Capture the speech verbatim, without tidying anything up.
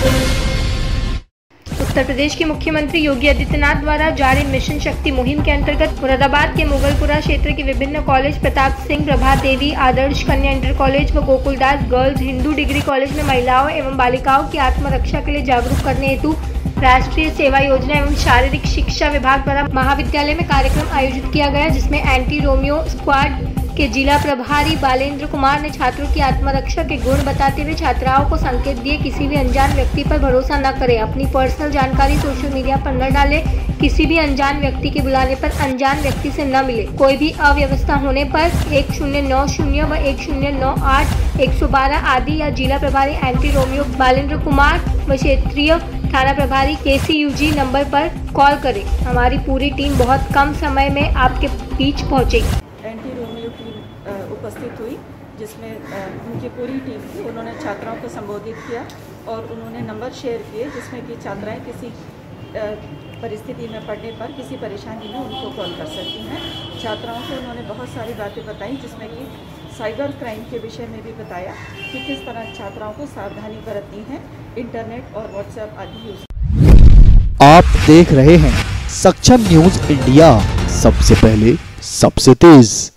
उत्तर प्रदेश के मुख्यमंत्री योगी आदित्यनाथ द्वारा जारी मिशन शक्ति मुहिम के अंतर्गत मुरादाबाद के मुगलपुरा क्षेत्र के विभिन्न college Pratap Singh, Prabhat Devi Adarsh Kanya inter college व Gokuldas girls Hindu degree college में महिलाओं एवं बालिकाओं की आत्मरक्षा के लिए जागरूक करने हेतु राष्ट्रीय सेवा योजना एवं शारीरिक शिक्षा विभाग द्वारा महाविद्यालय में कार्यक्रम आयोजित किया गया, जिसमें एंटी रोमियो स्क्वाड के जिला प्रभारी बालेंद्र कुमार ने छात्रों की आत्मरक्षा के गुण बताते हुए छात्राओं को संकेत दिए किसी भी अनजान व्यक्ति पर भरोसा न करें, अपनी पर्सनल जानकारी सोशल मीडिया पर न डालें, किसी भी अनजान व्यक्ति के बुलाने पर अनजान व्यक्ति से न मिले, कोई भी अव्यवस्था होने पर एक शून्य नौ शून्य व एक शून्य नौ आठ एक सौ बारह आदि या जिला प्रभारी एंटी रोमियो बालेंद्र कुमार व क्षेत्रीय थाना प्रभारी के सी यू जी नंबर पर कॉल करें। हमारी पूरी टीम बहुत कम समय में आपके बीच पहुंचेगी। एंटी रोमियो टीम उपस्थित हुई, जिसमें उनकी पूरी टीम थी। उन्होंने छात्राओं को संबोधित किया और उन्होंने नंबर शेयर किए, जिसमें कि छात्राएं किसी परिस्थिति में पड़ने पर, किसी परेशानी में उनको कॉल कर सकती हैं। छात्राओं को उन्होंने बहुत सारी बातें बताई, जिसमें कि साइबर क्राइम के विषय में भी बताया कि किस तरह छात्राओं को सावधानी बरतनी है, इंटरनेट और व्हाट्सएप आदि यूज। आप देख रहे हैं सक्षम न्यूज इंडिया, सबसे पहले सबसे तेज।